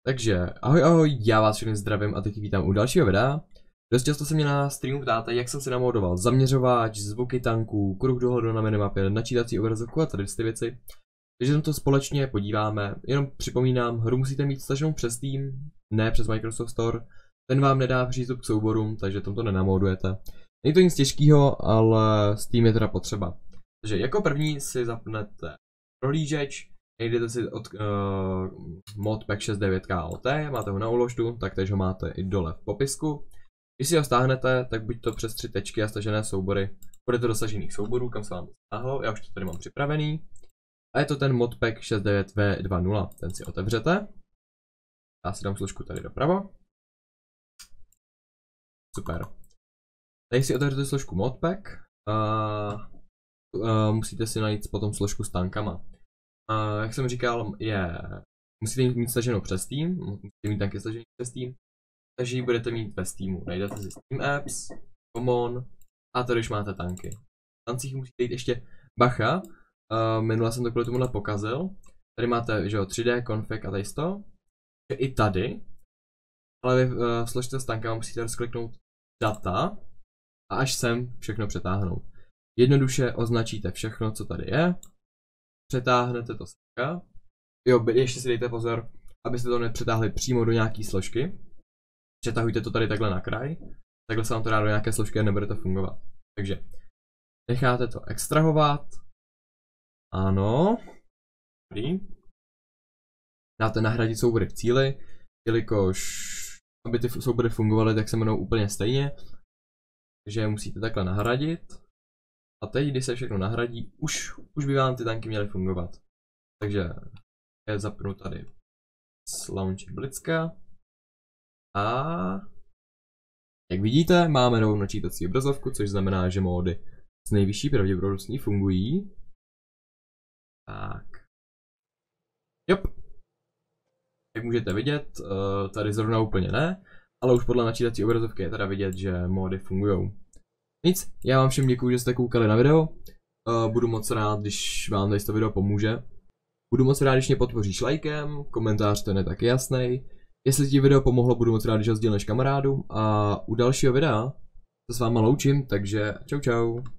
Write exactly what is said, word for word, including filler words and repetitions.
Takže ahoj ahoj, já vás všechny zdravím a teď vítám u dalšího videa. Dost často se mě na streamu ptáte, jak jsem si namodoval zaměřovač, zvuky tanků, kruh dohledu na minimapě, načítací obrazovku a tady ty věci. Takže na to společně podíváme, jenom připomínám, hru musíte mít staženou přes Steam, ne přes Microsoft Store. Ten vám nedá přístup k souborům, takže tomto nenamodujete. Není to nic těžkého, ale Steam je teda potřeba. Takže jako první si zapnete prohlížeč. Jdete si od uh, modpack šedesát devět K O T, máte ho na uloždu, taktéž ho máte i dole v popisku. Když si ho stáhnete, tak buď to přes tři tečky a stažené soubory, budete do stažených souborů, kam se vám stáhlo, já už to tady mám připravený. A je to ten modpack šedesát devět V dva nula, ten si otevřete. Já si dám složku tady doprava. Super. Tady si otevřete složku modpack a uh, musíte si najít potom složku s tankama. Uh, jak jsem říkal, je, musíte mít staženou přes Steam, musíte mít tanky stažený přes Steam, takže ji budete mít ve Steamu. Najdete si Steam Apps, Common a tady už máte tanky. V tancích musíte jít ještě bacha, uh, minule jsem to kvůli tomuhle pokazil. Tady máte, že jo, tři D, config a tady to. I tady, ale vy uh, v složce s tankama musíte rozkliknout data a až sem všechno přetáhnout. Jednoduše označíte všechno, co tady je. Přetáhnete to sem. Jo, ještě si dejte pozor, abyste to nepřetáhli přímo do nějaký složky. Přetahujte to tady takhle na kraj. Takhle se vám to dá do nějaké složky a nebude to fungovat. Takže necháte to extrahovat. Ano. Dobrý. Dáte nahradit soubory v cíli, jelikož aby ty soubory fungovaly, tak se jmenou úplně stejně. Takže je musíte takhle nahradit. A teď, když se všechno nahradí, už, už by vám ty tanky měly fungovat. Takže je zapnu tady s launcher Blitzka. A jak vidíte, máme novou načítací obrazovku, což znamená, že módy s nejvyšší pravděpodobností fungují. Tak. Jop. Jak můžete vidět, tady zrovna úplně ne, ale už podle načítací obrazovky je teda vidět, že módy fungují. Nic, já vám všem děkuji, že jste koukali na video. Uh, budu moc rád, když vám tady to video pomůže. Budu moc rád, když mě podpoříš lajkem, komentář ten je taky jasný. Jestli ti video pomohlo, budu moc rád, když ho sdílneš kamarádům. A u dalšího videa se s váma loučím, takže čau čau.